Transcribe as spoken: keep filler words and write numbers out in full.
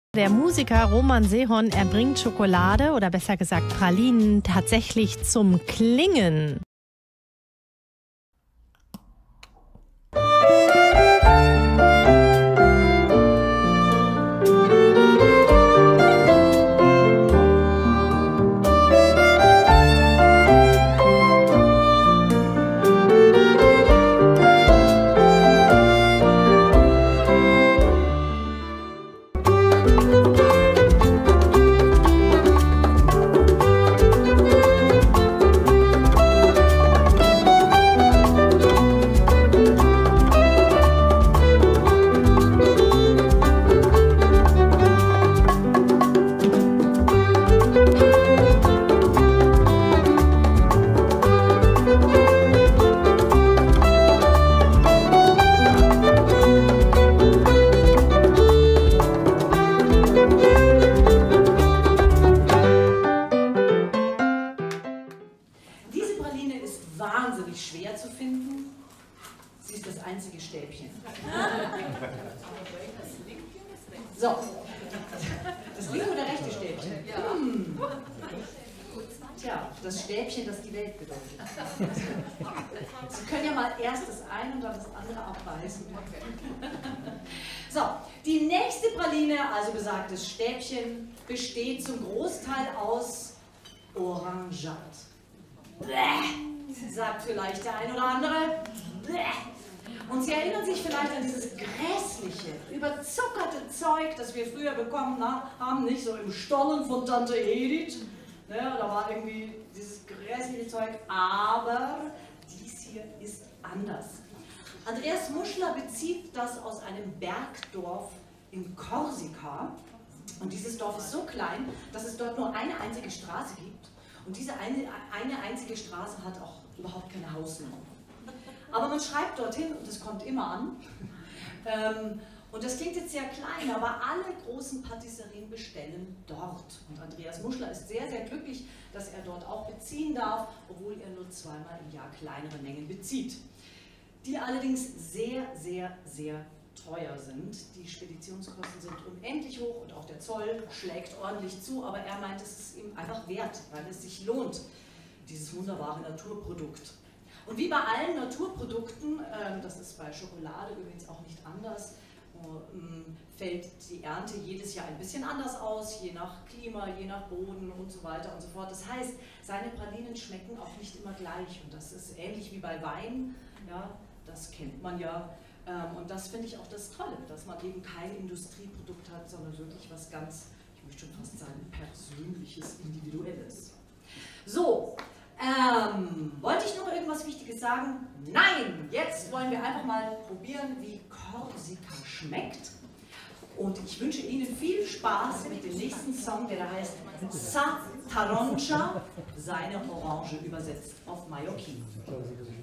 Der Musiker Roman Sehon, er bringt Schokolade oder besser gesagt Pralinen tatsächlich zum Klingen. Wahnsinnig schwer zu finden. Sie ist das einzige Stäbchen. So, das linke oder rechte Stäbchen? Hm. Tja, das Stäbchen, das die Welt bedeutet. Sie können ja mal erst das eine und dann das andere abbeißen. So, die nächste Praline, also besagtes Stäbchen, besteht zum Großteil aus Orangat. Bäh, sagt vielleicht der ein oder andere. Bäh. Und Sie erinnern sich vielleicht an dieses grässliche, überzuckerte Zeug, das wir früher bekommen haben, nicht so im Stollen von Tante Edith. Ne, da war irgendwie dieses grässliche Zeug, aber dies hier ist anders. Andreas Muschler bezieht das aus einem Bergdorf in Korsika. Und dieses Dorf ist so klein, dass es dort nur eine einzige Straße gibt. Und diese eine, eine einzige Straße hat auch überhaupt keine Hausnummer. Aber man schreibt dorthin und es kommt immer an. Ähm, und das klingt jetzt sehr klein, aber alle großen Patisserien bestellen dort. Und Andreas Muschler ist sehr, sehr glücklich, dass er dort auch beziehen darf, obwohl er nur zweimal im Jahr kleinere Mengen bezieht. Die allerdings sehr, sehr, sehr teuer sind. Die Speditionskosten sind unendlich hoch und auch der Zoll schlägt ordentlich zu, aber er meint, es ist ihm einfach wert, weil es sich lohnt, dieses wunderbare Naturprodukt. Und wie bei allen Naturprodukten, äh, das ist bei Schokolade übrigens auch nicht anders, äh, fällt die Ernte jedes Jahr ein bisschen anders aus, je nach Klima, je nach Boden und so weiter und so fort. Das heißt, seine Pralinen schmecken auch nicht immer gleich und das ist ähnlich wie bei Wein, ja, das kennt man ja. Und das finde ich auch das Tolle, dass man eben kein Industrieprodukt hat, sondern wirklich was ganz, ich möchte schon fast sagen, persönliches, individuelles. So, ähm, wollte ich noch irgendwas Wichtiges sagen? Nein! Jetzt wollen wir einfach mal probieren, wie Korsika schmeckt. Und ich wünsche Ihnen viel Spaß mit dem nächsten Song, der da heißt Sa Taronja, seine Orange übersetzt auf Mallorquin.